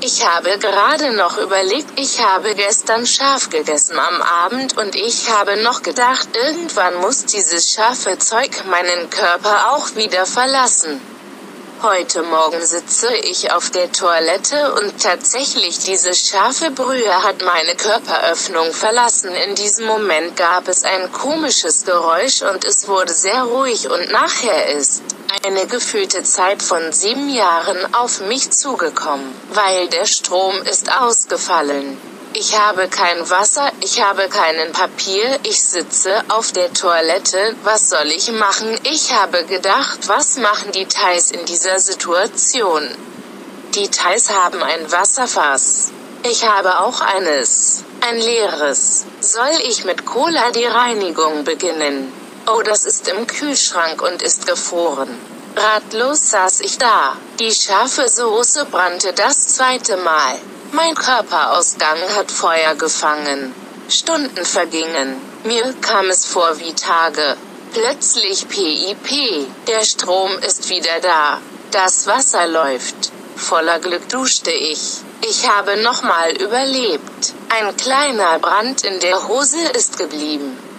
Ich habe gerade noch überlegt, ich habe gestern scharf gegessen am Abend und ich habe noch gedacht, irgendwann muss dieses scharfe Zeug meinen Körper auch wieder verlassen. Heute Morgen sitze ich auf der Toilette und tatsächlich diese scharfe Brühe hat meine Körperöffnung verlassen. In diesem Moment gab es ein komisches Geräusch und es wurde sehr ruhig und nachher ist eine gefühlte Zeit von 7 Jahren auf mich zugekommen, weil der Strom ist ausgefallen. Ich habe kein Wasser, ich habe keinen Papier, ich sitze auf der Toilette, was soll ich machen? Ich habe gedacht, was machen die Thais in dieser Situation? Die Thais haben ein Wasserfass. Ich habe auch eines. Ein leeres. Soll ich mit Cola die Reinigung beginnen? Oh, das ist im Kühlschrank und ist gefroren. Ratlos saß ich da. Die scharfe Soße brannte das zweite Mal. Mein Körperausgang hat Feuer gefangen. Stunden vergingen. Mir kam es vor wie Tage. Plötzlich PIP. Der Strom ist wieder da. Das Wasser läuft. Voller Glück duschte ich. Ich habe nochmal überlebt. Ein kleiner Brand in der Hose ist geblieben.